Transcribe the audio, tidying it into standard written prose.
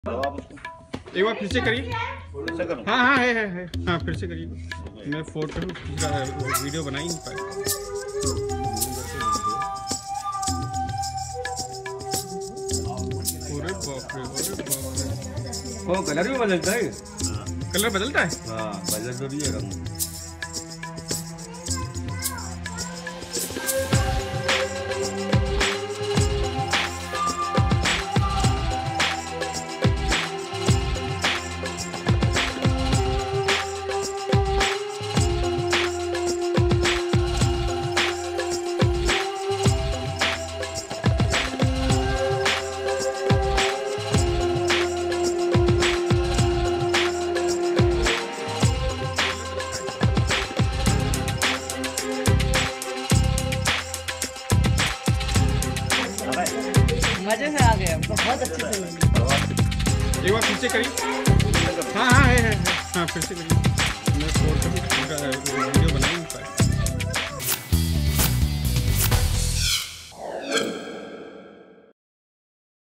एक बार फिर से करिए। हाँ हाँ है हाँ, फिर से करिए। मैं फोटो वीडियो बना ही नहीं पाया। अरे बाप रे, अरे बाप रे। वो कलर भी बदलता है। कलर बदलता है? हाँ बदल तो रही है रंग। मजे से आ गया, बहुत अच्छे से। एक बार फिर से करिए। हाँ हाँ है हाँ, फिर से करिए। मैं फोटो वीडियो